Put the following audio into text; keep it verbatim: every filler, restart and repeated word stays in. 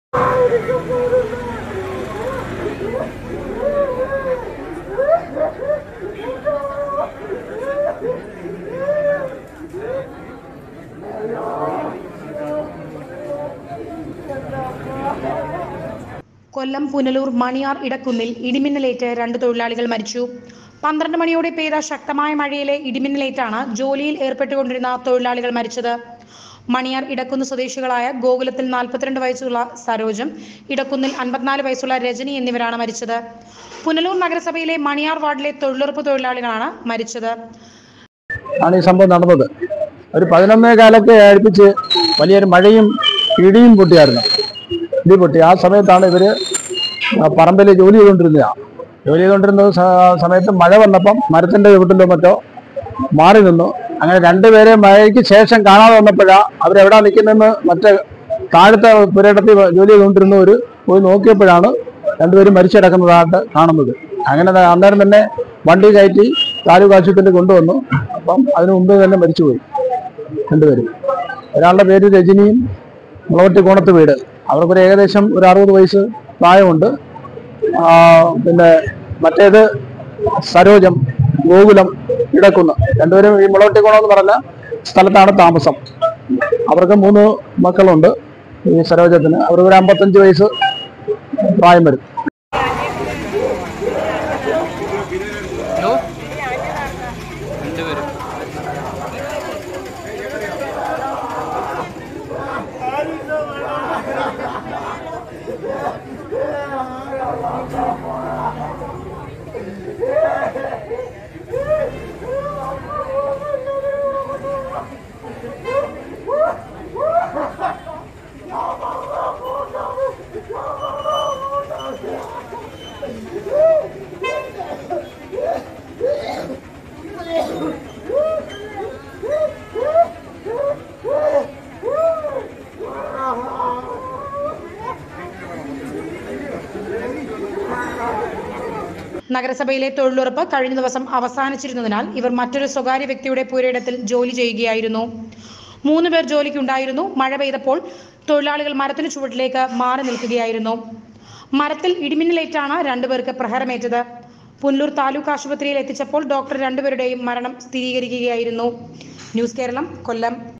കൊല്ലം പുനലൂർ മണിയാർ ഇടക്കുന്നിൽ ഇടിമിന്നലേറ്റ് രണ്ട് തൊഴിലാളികൾ മരിച്ചു. പന്ത്രണ്ട് മണിയോടെ പെയ്ത ശക്തമായ മഴയിലെ ഇടിമിന്നലേറ്റാണ് ജോലിയിൽ ഏർപ്പെട്ടുകൊണ്ടിരുന്ന തൊഴിലാളികൾ മരിച്ചത്. മണിയാർ ഇടക്കുന്ന് സ്വദേശികളായ ഗോകുലത്തിൽ നാൽപ്പത്തിരണ്ട് വയസ്സുള്ള സരോജം, ഇടക്കുന്നിൽ അൻപത്തിനാല് വയസ്സുള്ള രജനി എന്നിവരാണ് മരിച്ചത്. പുനലൂർ നഗരസഭയിലെ മണിയാർ വാർഡിലെ തൊഴിലുറപ്പ് തൊഴിലാളികളാണ് മരിച്ചത്. ആണ് ഈ സംഭവം നടന്നത്. ഒരു പതിനൊന്നേ കാലൊക്കെ അടുപ്പിച്ച് വലിയൊരു മഴയും ഇടിയും പൊട്ടിയായിരുന്നു. ഇടി പൊട്ടി ആ സമയത്താണ് ഇവര് പറമ്പിൽ ജോലി ചെയ്തുകൊണ്ടിരുന്നതാണ്. ജോലി ചെയ്തുകൊണ്ടിരുന്ന സമയത്ത് മഴ വന്നപ്പം മരത്തിന്റെ ചുവട്ടിലോ മറ്റോ മാറി നിന്നു. അങ്ങനെ രണ്ടുപേരെ മഴയ്ക്ക് ശേഷം കാണാതെ വന്നപ്പോഴാണ് അവരെവിടാ നിൽക്കുന്നതെന്ന് മറ്റേ താഴത്തെ പുരയിടത്തിൽ ജോലി ചെയ്തുകൊണ്ടിരുന്നവർ പോയി നോക്കിയപ്പോഴാണ് രണ്ടുപേരും മരിച്ചിടക്കുന്നതായിട്ട് കാണുന്നത്. അങ്ങനെ അന്നേരം തന്നെ വണ്ടി കയറ്റി താലൂക്ക് ആശുപത്രിയിൽ കൊണ്ടുവന്നു. അപ്പം അതിനു മുമ്പ് തന്നെ മരിച്ചുപോയി രണ്ടുപേരും. ഒരാളുടെ പേര് രജനിയും, മുളവട്ടിക്കോണത്ത് വീട്. അവർക്കൊരു ഏകദേശം ഒരു അറുപത് വയസ്സ് പ്രായമുണ്ട്. പിന്നെ മറ്റേത് സരോജം, ഗോകുലം ഇടക്കുന്ന്. രണ്ടുപേരും ഈ മുളവട്ടിക്കോണം എന്ന് പറഞ്ഞ സ്ഥലത്താണ് താമസം. അവർക്ക് മൂന്ന് മക്കളുണ്ട്. ഈ സരോജത്തിന് അവർക്ക് ഒരു അമ്പത്തഞ്ച് വയസ്സ് പ്രായം വരും. നഗരസഭയിലെ തൊഴിലുറപ്പ് കഴിഞ്ഞ ദിവസം അവസാനിച്ചിരുന്നതിനാൽ ഇവർ മറ്റൊരു സ്വകാര്യ വ്യക്തിയുടെ പുരയിടത്തിൽ ജോലി ചെയ്യുകയായിരുന്നു. മൂന്ന് പേർ ജോലിക്കുണ്ടായിരുന്നു. മഴ പെയ്തപ്പോൾ തൊഴിലാളികൾ മരത്തിന് ചുവട്ടിലേക്ക് മാറി നിൽക്കുകയായിരുന്നു. മരത്തിൽ ഇടിമിന്നലേറ്റാണ് രണ്ടുപേർക്ക് പ്രഹരമേറ്റത്. പുനലൂർ താലൂക്ക് ആശുപത്രിയിൽ എത്തിച്ചപ്പോൾ ഡോക്ടർ രണ്ടുപേരുടെയും മരണം സ്ഥിരീകരിക്കുകയായിരുന്നു. ന്യൂസ് കേരളം, കൊല്ലം.